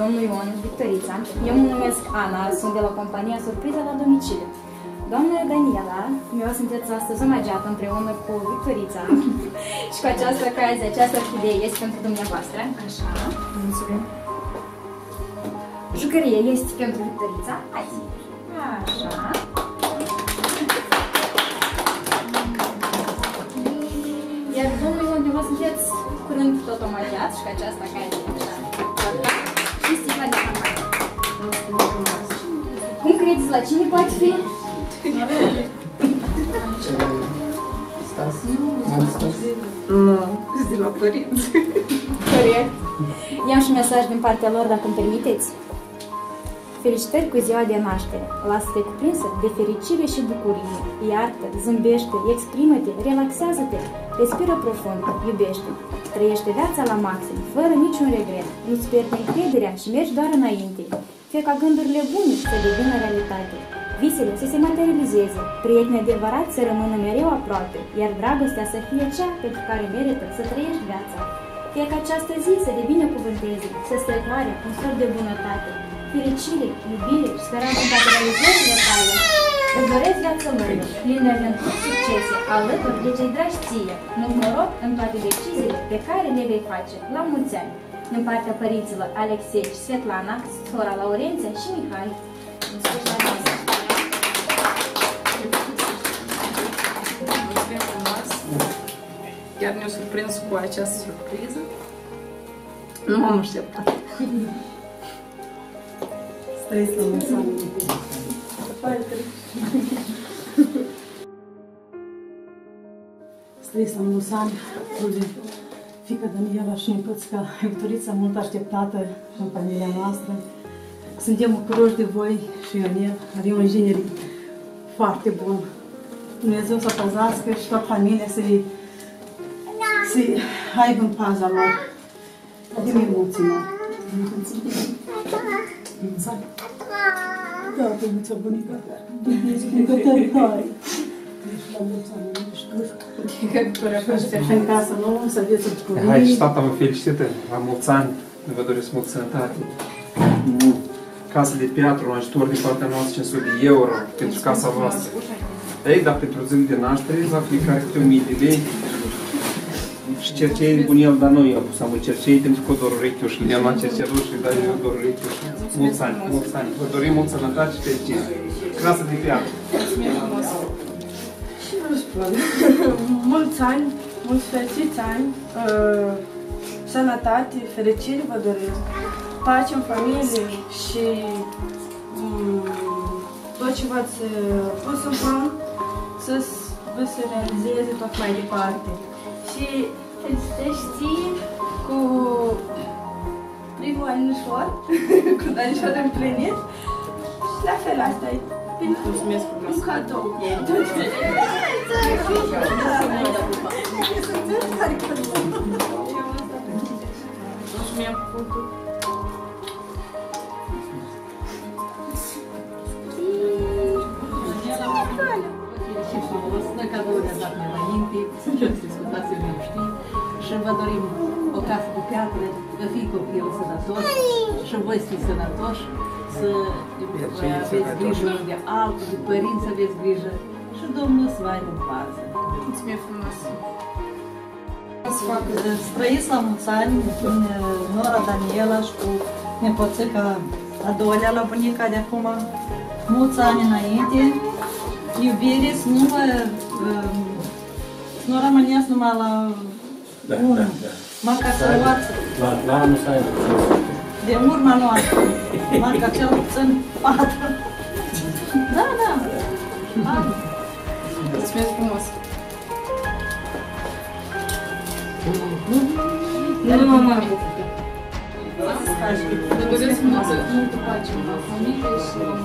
domnul Ion, Victorița. Eu mă numesc Ana, sunt de la compania Surpriză la domiciliu. Doamna Daniela, eu sunteți astăzi omageată împreună cu Victorița și cu această ocazie, această orchidee este pentru dumneavoastră. Așa. Mulțumim. Jucărie este pentru Victorița. Hai. Așa. Iar domnul Ion, vă sunteți curând tot omageați și cu această ocazie. Așa. Și sticla de campanie. Cum credeți, la cine poate fi? Nu, de la părinți. Corect. I-am și mesaj din partea lor, dacă îmi permiteți. Felicitări cu ziua de naștere. Lasă-te cuprinsă de fericire și bucurie. Iartă, zâmbește, exprimă-te, relaxează-te, respiră profund, iubește. Trăiește viața la maxim, fără niciun regret. Nu-ți pierde încrederea și mergi doar înainte. Fie ca gândurile bune să devină realitate. Visele să se materializeze, prietenii adevărați să rămână mereu aproape, iar dragostea să fie cea pentru care merită să trăiești viața. Fie ca această zi să te binecuvânteze, să strecoare un sfert de bunătate, fericire, iubire și speranță în toate realizările tale. Îți doresc viață lungă, plină de aventuri, succese, alături de cei dragi ție, mult noroc în toate deciziile pe care le vei face. La mulți ani! Din partea părinților Alexei și Svetlana, sora Laurenția și Mihai. Chiar ne-a surprins cu această surpriză. Nu m-am așteptat. Trăiți la mulți ani. Trăiți la mulți ani, fiica Daniela și nepoțica Victorița, mult așteptată în familia noastră. Suntem bucuroși de voi și Ionel, are un ingineri foarte bun. Dumnezeu să păzească și toată familia să-i aibă în paza lor. Avem emoții mari. Da, bunica, bunica. Bunica tare. Și în casă, nu? Să vieți bucurii. Hai și tata vă felicită la mulți ani. Vă doresc mult sănătate. Casă de piatră, un ajutor din partea noastră 500 de euro pentru casa voastră. Ei, dar pentru zilul de naștere, la fiecare câte 1000 de lei. Și cercei de bunel, dar nu i-a pus am cercei pentru că doar urechiul și le-am luat cercerul și dai eu doar urechiul. Mulți ani, mulți ani. Vă dorim mult sănătate și fericire. Casă de piatră. Și nu spun. Mulți ani, mulți fericiți ani, sănătate, fericire vă doresc, pace în familie și tot ce v-ați pus în plan să vă se realizeze tot mai departe. Și felicitări ție cu primul anișor, cu anișor împlinit și la fel asta e. Mulțumesc frumos. Un cadou. Mulțumim cu punctul. Și frumos, noi cadouri ne-a dat mai înainte, să-și discutați, eu nu știu, și vă dorim o casă cu piatră, să fii copil sănătos și voi să fiți sănătoși, să aveți grijă de altul, de părinți să aveți grijă și Domnul să vă aibă în pază. Mulțumim frumos. Să trăiți la mulți ani cu nora Daniela și cu nepoțica a doilea la bunica de acum, mulți ani înainte, iubire, să nu rămâneți numai la unul, măcar să luați la anul să aibă. de urma noastră, măcar cel puțin 4. Da, da. Mulțumesc frumos. Nu, mama. Vă doresc multă pace în familie și